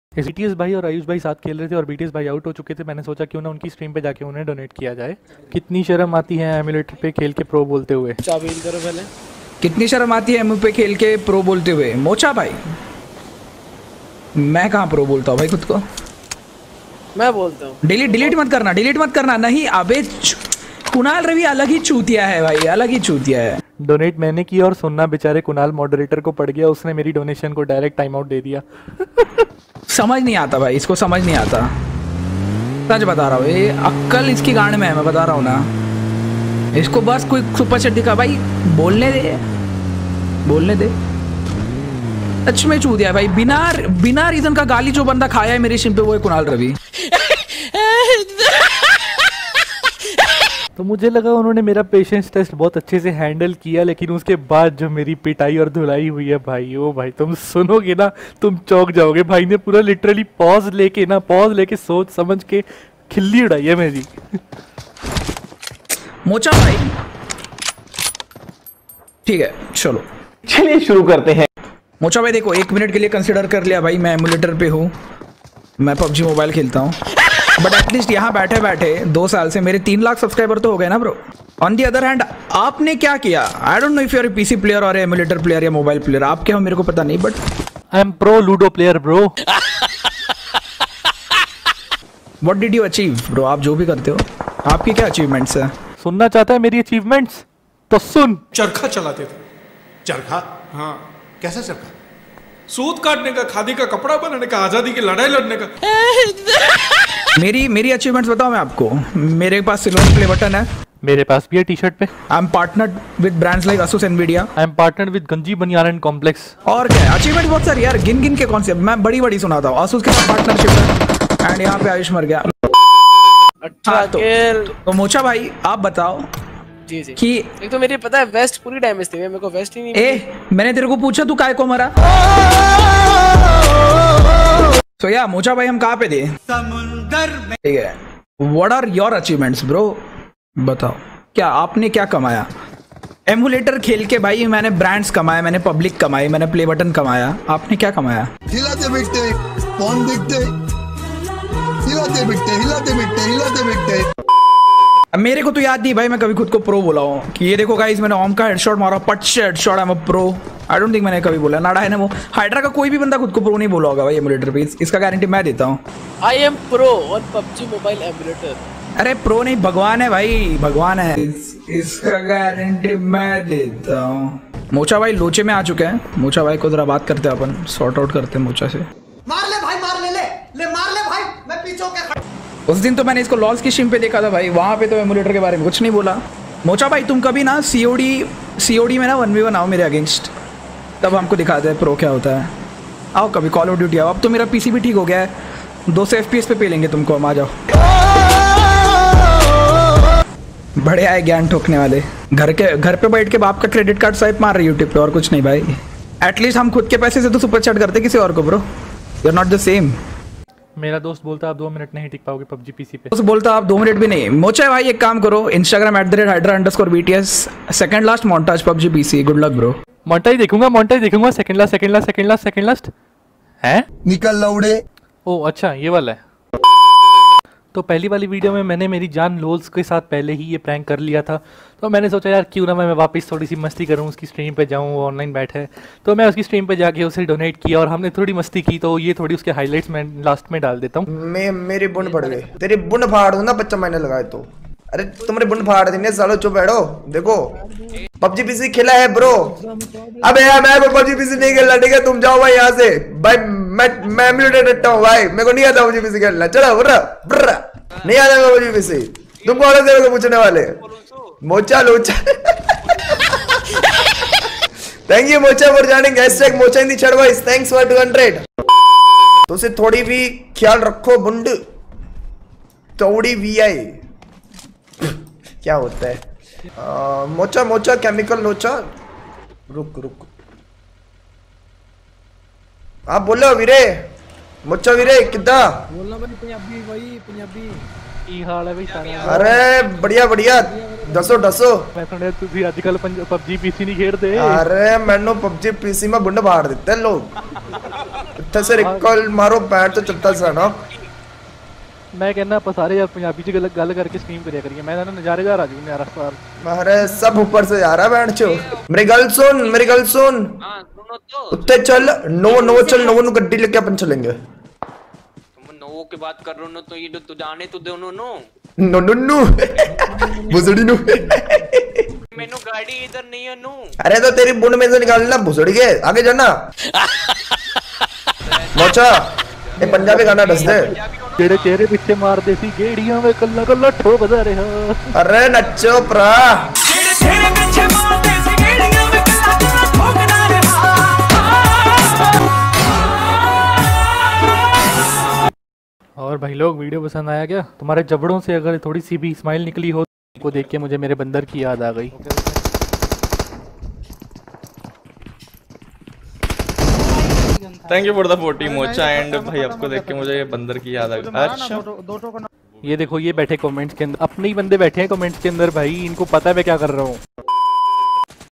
BTS भाई और आयुष भाई साथ खेल रहे थे और बीटीएस भाई आउट हो चुके थे। मैंने सोचा क्यों ना उनकी स्ट्रीम पे जाके उन्हें डोनेट किया जाए। कितनी शर्म आती है एमुलेटर पे खेल के प्रो बोलते हुए। चाबील करो पहले। कितनी शर्म आती है एमयू पे खेल के प्रो बोलते हुए। मोचा भाई मैं कहाँ प्रो बोलता हूँ भाई खुद को। मैं बोलता हूँ डिलीट मत करना नहीं। अबे कुणाल रवि अलग ही चूतिया है भाई, अलग ही चूतिया है। डोनेट मैंने किया और सुनना बेचारे कुणाल मॉडरेटर को पड़ गया, उसने मेरी डोनेशन को डायरेक्ट टाइम आउट दे दिया। समझ नहीं आता भाई, इसको समझ नहीं आता, सच बता रहा हूँ। ये अक्ल इसकी गांड में है, मैं बता रहा हूँ ना। इसको बस कोई सुपर चैट दिखा भाई, बोलने दे। सच में चूतिया भाई, बिना रीजन का गाली जो बंदा खाया है मेरी स्ट्रीम पे वो है कुणाल रवि। तो मुझे लगा उन्होंने मेरा पेशेंस टेस्ट बहुत अच्छे से हैंडल किया, लेकिन उसके बाद जो मेरी पिटाई और धुलाई हुई है भाई, ओ भाई तुम सुनोगे ना तुम चौंक जाओगे। भाई ने पूरा लिटरली पॉज लेके सोच समझ के खिल्ली उड़ाई है मेरी। मोचा भाई ठीक है चलिए शुरू करते हैं। मोचा भाई देखो 1 मिनट के लिए कंसिडर कर लिया भाई, मैं एमुलेटर पे हूँ, मैं पबजी मोबाइल खेलता हूँ, बट एटलीस्ट यहाँ बैठे बैठे 2 साल से मेरे 3 लाख सब्सक्राइबर तो हो गए ना bro. On the other hand आपने क्या किया, I don't know if you are a PC player और एमुलेटर प्लेयर या मोबाइल प्लेयर, आप क्या हो मेरे को पता नहीं, but I am pro Ludo player bro. What did you achieve bro, आप जो भी करते हो आपकी क्या अचीवमेंट्स है। सुनना चाहता है मेरी अचीवमेंट्स तो सुन। चरखा चलाते थे। चरखा? हाँ। कैसा चरखा? सूत काटने का, खादी का कपड़ा बनाने का, आजादी की लड़ाई लड़ने का। मेरी अचीवमेंट्स बताओ मैं आपको। मेरे पास सिल्वर प्ले बटन है, मेरे पास भी है टी शर्ट पे। I am partnered with brands like Asus Nvidia, I am partnered with गंजी बनियान एंड कॉम्प्लेक्स। और क्या है अचीवमेंट बहुत सारी यार, गिन के कॉन्सेप्ट मैं बड़ी सुनाता हूँ। Asus के साथ पार्टनरशिप है एंड यहाँ पे आयुष मर गया। अच्छा तो मोचा भाई आप बताओ जी कि एक तो मेरी पता है वेस्ट पूरी डैमेज थी, मेरे को वेस्ट ही नहीं मैंने तेरे को पूछा तू काय को मरा। तो या मोचा भाई हम कहाँ पे थे, समुंदर में। ठीक है, what are your achievements bro, बताओ क्या आपने क्या कमाया। एमुलेटर खेल के भाई मैंने ब्रांड्स कमाए, मैंने पब्लिक कमाई, मैंने प्ले बटन कमाया, आपने क्या कमाया। हिलाते बिकते कौन दिखते, हिलाते बिकते। अब मेरे को तो याद नहीं भाई, मैं कभी खुद को प्रो बोला हूँ कि ये देखो गाइस मैंने ओम का हेडशॉट मारा, पट से headshot, I am a pro. I don't think मैंने कभी बोला ना है ना वो हाइड्रा का कोई भी बंदा खुद को प्रो नहीं बोला होगा भाई एमुलेटर पे, इसका गारंटी मैं देता हूँ। I am pro on PUBG mobile emulator. अरे प्रो नहीं भगवान है भाई, भगवान है, इसका गारंटी मैं देता हूँ। मोचा भाई लोचे में आ चुके हैं, मोचा भाई को जरा बात करते हैं अपन, सॉर्ट आउट करते हैं मोचा से। मार ले भाई, मार ले भाई, मैं पीछे होके। उस दिन तो मैंने इसको लॉस की स्ट्रीम पे देखा था भाई, वहाँ पे तो एमुलेटर के बारे में कुछ नहीं बोला। मोचा भाई तुम कभी ना सीओडी में ना 1v1 आओ मेरे अगेंस्ट, तब हमको दिखाते हैं प्रो क्या होता है। आओ कभी कॉल ऑफ ड्यूटी आओ, अब तो मेरा पीसी भी ठीक हो गया है, 200 FPS पे लेंगे तुमको हम, आ जाओ। बड़े आए ज्ञान ठोकने वाले, घर पे बैठ के बाप का क्रेडिट कार्ड स्वाइप मार रहे यूट्यूब पे, और कुछ नहीं भाई। एटलीस्ट हम खुद के पैसे से तो सुपर चैट करते किसी और को bro, you are not the same. मेरा दोस्त बोलता आप 2 मिनट नहीं टिक पाओगे पबजी पीसी पे। दोस्त बोलता आप 2 मिनट भी नहीं। मोचा भाई एक काम करो, Instagram @hydra_bts, second last montage PUBG PC, good luck bro. Montage देखूंगा, सेकंड लास्ट हैं? निकल लौड़े। ओ अच्छा ये वाला है। तो पहली वाली वीडियो में मैंने मेरी जान लोल्स के साथ पहले ही ये प्रैंक कर लिया था, तो मैंने सोचा यार क्यों ना मैं वापस थोड़ी सी मस्ती करूं, उसकी स्ट्रीम पे जाऊं, वो ऑनलाइन बैठे, तो मैं उसकी स्ट्रीम पे जाके उसे डोनेट किया और हमने थोड़ी मस्ती की, तो ये थोड़ी उसके हाइलाइट्स मैं लास्ट में डाल देता हूँ। मेरी बुंड पड़ गई, तेरी बुंड फाड़ दूंगा 25 महीने लगाए तो। अरे तुम्हारी बुंड फाड़ देंगे सालो, चुप बैठो। देखो पबजी पीसी खेला है ब्रो, अबे यार मैं पबजी पीसी नहीं खेलना, ठीक है तुम जाओ भाई यहाँ से भाई, मैं एमुलेटर हूँ भाई, मेरे को नहीं आता पबजी पीसी खेलना, चलो बुर्रा नहीं आता मैं पबजी पीसी। तुम कौन से को पूछने वाले, मोचा लोचा। Thank you Mocha for joining, #Mocha in the chat boys, thanks for 200। तो उसे थोड़ी भी ख्याल रखो बुंड, थोड़ी VI क्या होता है। मोचा केमिकल लोचा, रुक आप बोलो वीरे, मोचा वीरे किदा बोलना भाई पंजाबी, की हाल है भाई सारा? अरे बढ़िया दसो दसो मैं सुनिया तुसी आजकल पबजी पीसी नहीं खेलते। अरे मैनू पबजी पीसी में बुंड फाड़ देते लोग। इत्थे से रिकॉल मारो पैर तो चलता सा ना। मैं कहना आप सारे यार पंजाबी च गल करके स्ट्रीम करिया करिए। मैं ना नजारेदार आ जाऊं यार अस्पताल। अरे सब ऊपर से आ रहा है बैंड चो। मेरी गल सुन मेरी गल सुन। हां सुनो तो उत्ते चल नो चल नो गड्डी लेके अपन चलेंगे। तुम नो की बात कर रहे हो तो ये तो जाने तो दो नो नो भुसड़ी नु। मैंने गाड़ी इधर नहीं है नो। अरे तो तेरी बुंड में से निकालना भुसड़ी के आगे जाना। मोचा ये पंजाबी गाना दस दे। तेरे चेहरे पीछे मार दे सी गेड़ियां में कल्ला कल्ला ठो बजा रहे हो। अरे नच्चो प्रा तेरे पीछे मार दे सी गेड़ियां में कल्ला कल्ला ठोकना रे। और भाई लोग वीडियो पसंद आया क्या? तुम्हारे जबड़ों से अगर थोड़ी सी भी स्माइल निकली हो को देख के मुझे मेरे बंदर की याद आ गई। Thank you for the 40 Mocha and भाई आपको देख के मुझे ये बंदर की याद आ गई। अच्छा ये देखो ये बैठे कमेंट्स के अंदर, अपने ही बंदे बैठे हैं कमेंट्स के अंदर भाई, इनको पता है मैं क्या कर रहा हूँ।